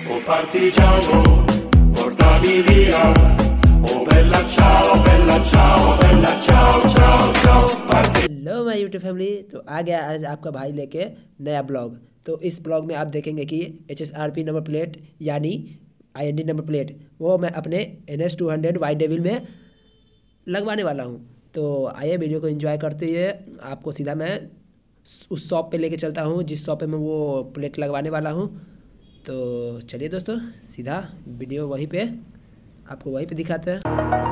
Oh partigiano, portami via. Oh bella ciao, bella ciao, bella ciao, ciao, ciao. Hello my YouTube family. तो आ गया आज आपका भाई लेके नया ब्लॉग। तो इस ब्लॉग में आप देखेंगे कि HSRP नंबर प्लेट यानी IND नंबर प्लेट वो मैं अपने NS200 वाइट डेविल में लगवाने वाला हूँ। तो आइए वीडियो को एंजॉय करते हुए आपको सीधा मैं उस शॉप पे लेके चलता हूँ जिस शॉप पे मैं वो प्लेट लगवाने वाला हूँ। तो चलिए दोस्तों, सीधा वीडियो वहीं पे आपको वहीं पे दिखाते हैं।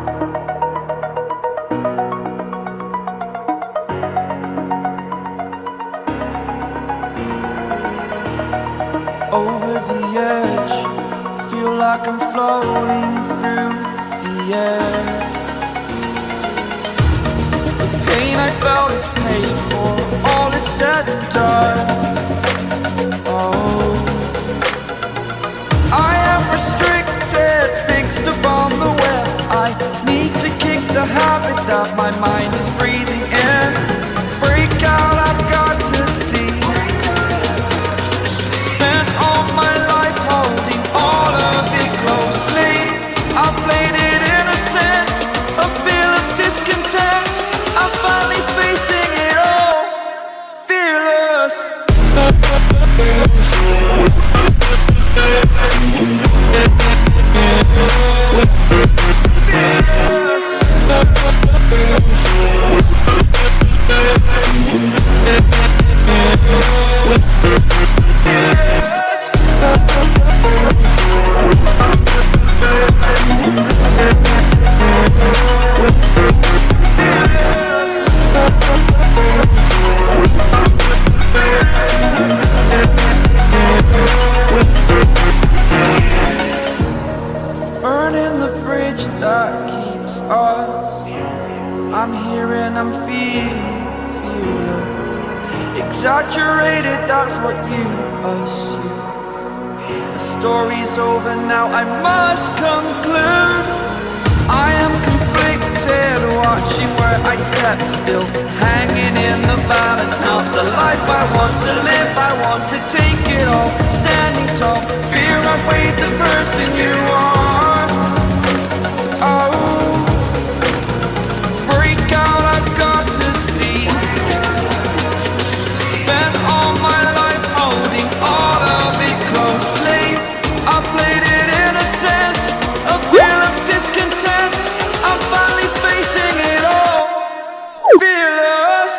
Over the edge, feel like I'm floating through the air. The pain I felt is paid for, all is said and done. Oh, I am restricted, fixed upon the web. I need to kick the habit that my mind is breathing in. Break out, I've got to see. Spent all my life holding all of it closely. I played it innocent, a feel of discontent. I'm finally facing it all, fearless. Burning the bridge that keeps us. I'm here and I'm feeling fearless. Exaggerated, that's what you assume. The story's over now, I must conclude. I am conflicted, watching where I step still, hanging in the balance. Not the life I want to live, I want to take it all. Standing tall, fear outweighed the person you are. Oh, break out, I've got to see. Spent all my life holding all of it closely. I played it innocent, a feel of discontent. I'm finally facing it all, fearless.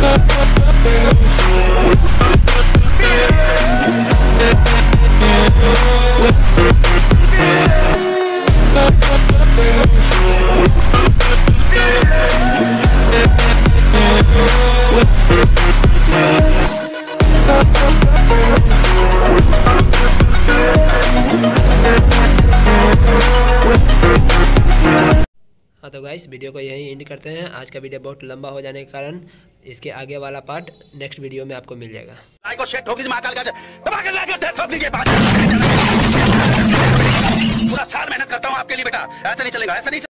हाँ तो guys, video को यहीं and करते हैं। आज का video बहुत लंबा हो जाने के कारण इसके आगे वाला पार्ट नेक्स्ट वीडियो में आपको मिल जाएगा। लाइक और शेयर ठोक दीजिए, महाकाल का दबा के लाइक और शेयर ठोक दीजिए। पूरा साल मेहनत करता हूँ आपके लिए बेटा, ऐसा नहीं चलेगा, ऐसा नहीं।